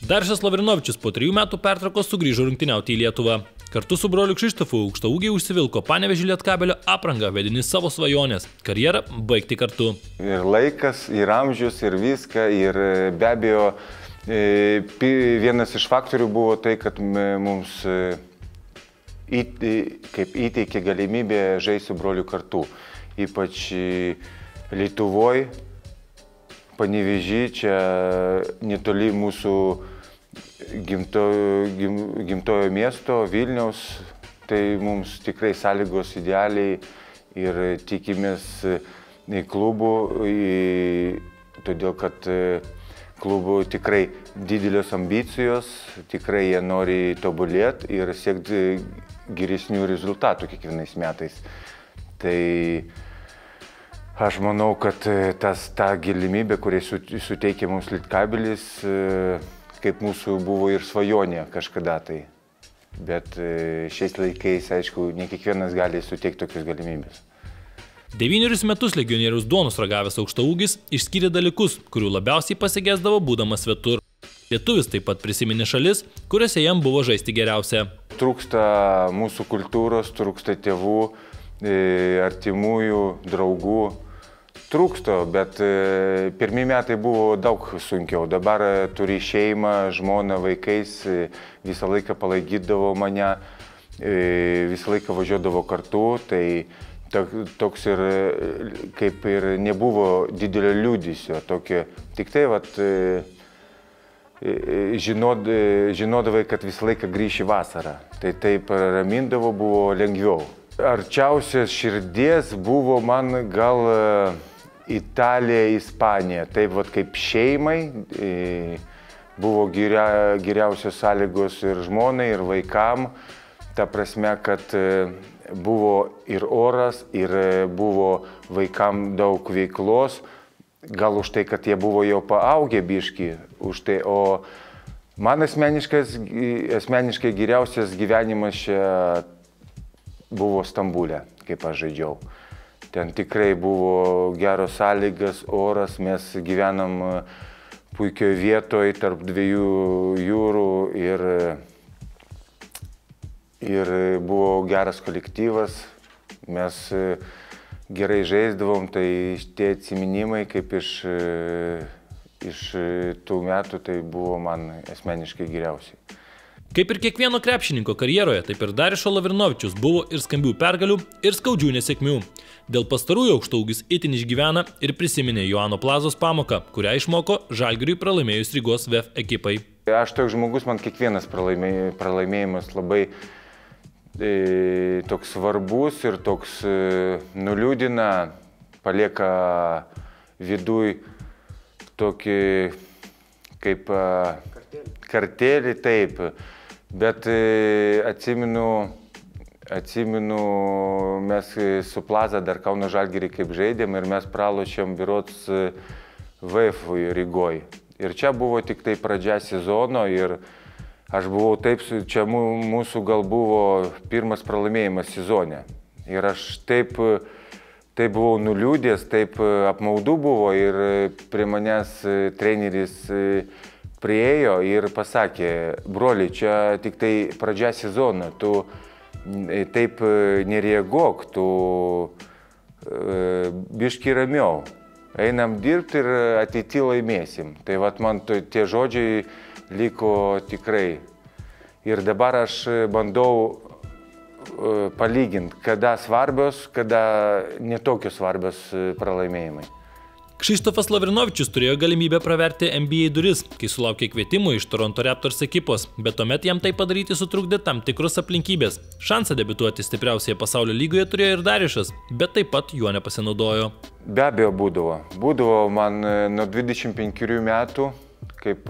Darišas Lavrinovičius po 3 metų pertraukos sugrįžo rungtyniauti į Lietuvą. Kartu su broliu Kšištofu aukštaūgiai užsivilko Panevėžio Lietkabelio aprangą, vedini savo svajonės – karjerą baigti kartu. Ir laikas, ir amžius, ir viską, ir be abejo vienas iš faktorių buvo tai, kad mums įteikė galimybę žaisti su broliu kartu. Ypač Lietuvoje, Panevėžy, čia netoli mūsų gimtojo miesto, Vilniaus, tai mums tikrai sąlygos idealiai ir tikimės klubų, todėl kad klubų tikrai didelės ambicijos, tikrai jie nori tobulėti ir siekti geresnių rezultatų kiekvienais metais. Tai aš manau, kad ta galimybė, kurią suteikia mums Lietkabelis, kaip mūsų buvo ir svajonė kažkada tai. Bet šiais laikais, aišku, ne kiekvienas gali suteikti tokias galimybės. 9 metus legionieriaus duonos ragavęs aukštaūgis išskyrė dalykus, kurių labiausiai pasigesdavo būdamas svetur. Lietuvis taip pat prisiminė šalis, kuriuose jam buvo žaisti geriausia. Trūksta mūsų kultūros, trūksta tėvų, artimųjų, draugų. Trūksto, bet pirmi metai buvo daug sunkiau. Dabar turi šeimą, žmoną, vaikais, visą laiką palaikydavo mane, visą laiką važiuodavo kartu. Tai toks ir kaip ir nebuvo didelio liūdesio. Tik tai žinodavai, kad visą laiką grįši vasarą. Tai taip ramindavo, buvo lengviau. Arčiausias širdies buvo man gal Italija, Ispanija. Taip kaip šeimai buvo geriausios sąlygos ir žmonai, ir vaikam. Ta prasme, kad buvo ir oras, ir buvo vaikam daug veiklos. Gal už tai, kad jie buvo jau paaugę biškį. O man asmeniškai geriausias gyvenimas čia buvo Stambule, kaip aš žaidžiau. Ten tikrai buvo geros sąlygas, oras, mes gyvenam puikioje vietoje tarp 2 jūrų ir buvo geras kolektyvas. Mes gerai žaisdavom, tai tie atsiminimai kaip iš tų metų, tai buvo man asmeniškai geriausiai. Kaip ir kiekvieno krepšininko karjeroje, taip ir Darišo Lavrinovičius buvo ir skambių pergalių, ir skaudžių nesėkmių. Dėl pastarųjų aukštaūgis itin išgyvena ir prisiminė Joano Plazos pamoką, kurią išmoko Žalgiriui pralaimėjus Rygos VF ekipai. Aš toks žmogus, man kiekvienas pralaimėjimas labai toks svarbus ir toks nuliūdina, palieka viduj tokį kaip kartelį, taip. Bet atsimenu, mes su Plaza dar Kauno Žalgirį kaip žaidėm ir mes pralošėm berods VF-ui Rygoj. Ir čia buvo tik tai pradžia sezono ir aš buvau taip, čia mūsų gal buvo pirmas pralaimėjimas sezone. Ir aš taip buvau nuliūdęs, taip apmaudu buvo ir prie manęs treneris priėjo ir pasakė: broli, čia tik tai pradžia sezono, tu taip nereaguok, tu biškį ramiau, einam dirbti ir ateity laimėsim. Tai man tie žodžiai liko tikrai. Ir dabar aš bandau palyginti, kada svarbios, kada netokios svarbios pralaimėjimai. Kšištofas Lavrinovičius turėjo galimybę praverti NBA duris, kai sulaukė kvietimo iš Toronto Raptors ekipos, bet tuomet jam tai padaryti sutrukdė tam tikros aplinkybės. Šansą debiutuoti stipriausioje pasaulio lygoje turėjo ir Darišas, bet taip pat juo nepasinaudojo. Be abejo būdavo. Būdavo man nuo 25 metų, kaip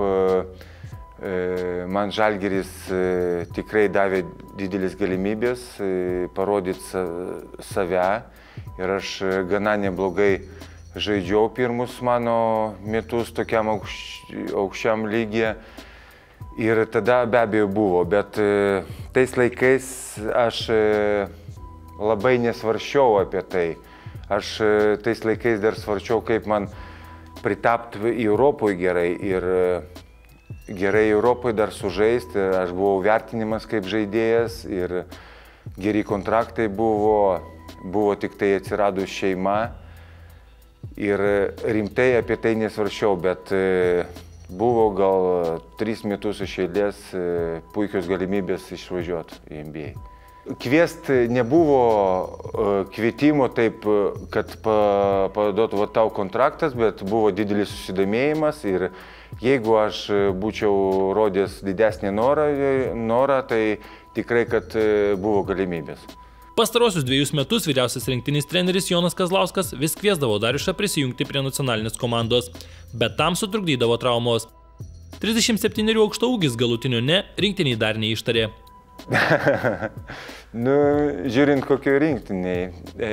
man Žalgiris tikrai davė didelis galimybės parodyti save ir aš gana neblogai žaidžiau pirmus mano metus tokiam aukščiam lygyje ir tada be abejo buvo, bet tais laikais aš labai nesvaršiau apie tai. Aš tais laikais dar svarčiau, kaip man pritapti Europoje gerai gerai Europoje dar sužaisti, aš buvau vertinimas kaip žaidėjas ir geri kontraktai buvo tik tai atsiradus šeima ir rimtai apie tai nesvaršiau, bet buvo gal 3 metus iš eilės puikios galimybės išvažiuoti į NBA. Kviest nebuvo kvietimo taip, kad paduotų tau kontraktas, bet buvo didelis susidomėjimas ir jeigu aš būčiau rodęs didesnį norą, tai tikrai, kad buvo galimybės. Pastarosius 2 metus vyriausias rinktinis treneris Jonas Kazlauskas vis kviesdavo Dariušą prisijungti prie nacionalinės komandos, bet tam sutrukdydavo traumos. 37 aukštaūgis galutinio ne rinktiniai dar neištarė. Žiūrint kokio rinktiniai,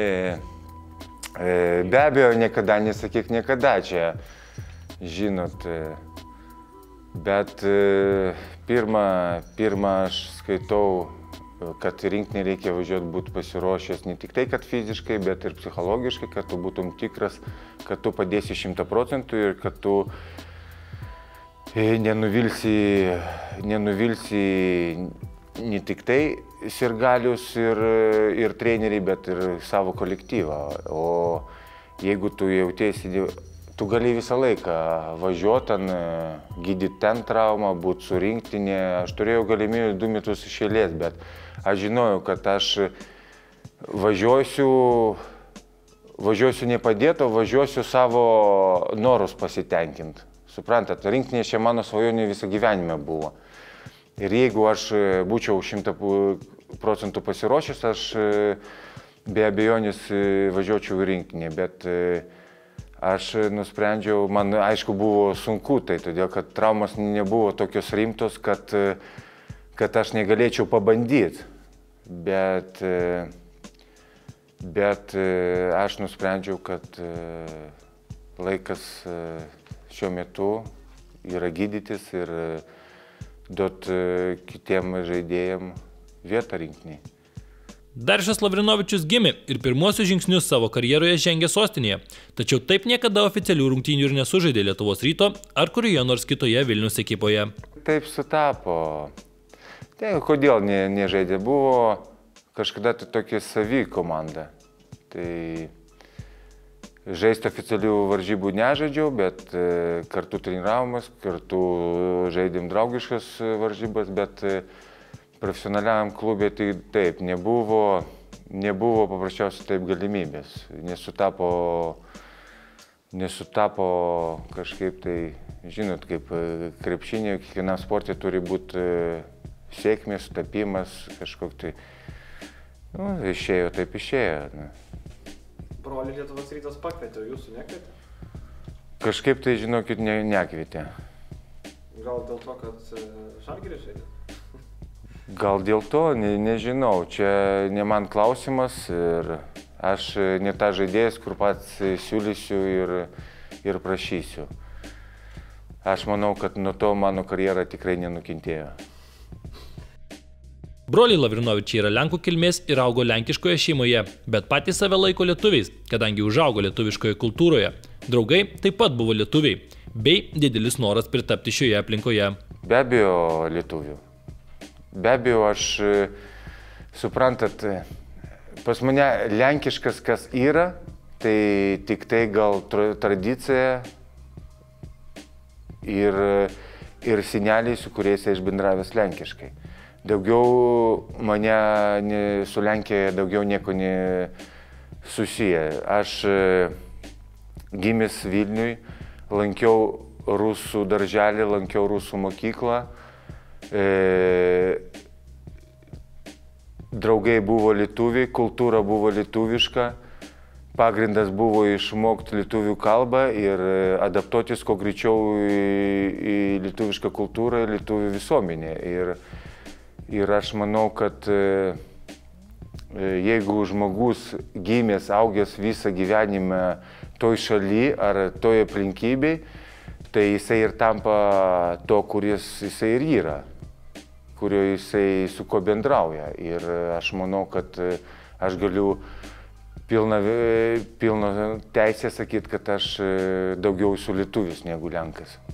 be abejo, niekada nesakyk niekada čia, žinot, bet pirmą aš skaitau, kad rinktinį reikia važiuoti būti pasiruošęs ne tik tai, kad fiziškai, bet ir psichologiškai, kad tu būtum tikras, kad tu padėsi 100% ir kad tu nenuvilsi ne tik tai sirgalius ir treneriai, bet ir savo kolektyvą. O jeigu tu jautiesi, tu gali visą laiką važiuoti, gydyti ten traumą, būti su rinktinė. Aš turėjau galimybę 2 metus iš eilės, bet aš žinojau, kad aš važiuosiu nepadėti, o važiuosiu savo norus pasitenkinti. Suprantat, rinktinė čia mano svajonė visą gyvenimą buvo. Ir jeigu aš būčiau 100% pasiruošęs, aš be abejonės važiuočiau į rinktinę, bet aš nusprendžiau, man aišku buvo sunku, tai todėl, kad traumas nebuvo tokios rimtos, kad aš negalėčiau pabandyti, bet aš nusprendžiau, kad laikas šiuo metu yra gydytis ir duoti kitiem žaidėjim vietą rinktinėje. Dariušas Lavrinovičius gimė ir pirmuosius žingsnius savo karjeroje žengė sostinėje, tačiau taip niekada oficialių rungtynių ir nesužaidė Lietuvos Ryto ar kurioje nors kitoje Vilniaus ekipoje. Taip sutapo. Tai kodėl nežaidė? Buvo kažkada tokia savi komanda. Tai žaisti oficialių varžybų nežaidžiau, bet kartu treniravomės, kartu žaidėm draugiškas varžybas, bet profesionaliam klube tai taip, nebuvo paprasčiausiai taip galimybės. Nesutapo kažkaip tai, žinot, kaip krepšinė, kiekvienam sportė turi būti sėkmės, sutapimas, kažkoks tai, išėjo, taip išėjo. Brolį Lietuvos Rytas pakvietė, o jūsų nekvietė? Kažkaip tai, žinokit, nekvietė. Gal dėl to, kad Žalgiris žaidė? Gal dėl to, nežinau. Čia ne man klausimas ir aš ne tą žaidėjas, kur pats siūlysiu ir prašysiu. Aš manau, kad nuo to mano karjera tikrai nenukentėjo. Broliai Lavrinovičiai yra lenkų kilmės ir augo lenkiškoje šeimoje, bet patys save laiko lietuviais, kadangi užaugo lietuviškoje kultūroje. Draugai taip pat buvo lietuviai, bei didelis noras pritapti šioje aplinkoje. Be abejo lietuvių. Be abejo, aš, suprantat, pas mane lenkiškas kas yra, tai tik tai gal tradicija ir seneliai, su kuriais aš bendravęs lenkiškai. Daugiau mane su Lenkija daugiau nieko nesusiję. Aš gimęs Vilniui, lankiau rusų darželį, lankiau rusų mokyklą. Draugai buvo lietuviai, kultūra buvo lietuviška. Pagrindas buvo išmokti lietuvių kalbą ir adaptuotis kuo greičiau į lietuvišką kultūrą ir lietuvių visuomenę. Ir aš manau, kad jeigu žmogus gimęs, augęs visą gyvenimą toj šaly ar toj aplinkybei, tai jisai ir tampa to, kuris jisai ir yra, kurio jisai su kuo bendrauja. Ir aš manau, kad aš galiu pilna teisė sakyti, kad aš daugiau esu lietuvis negu lenkas.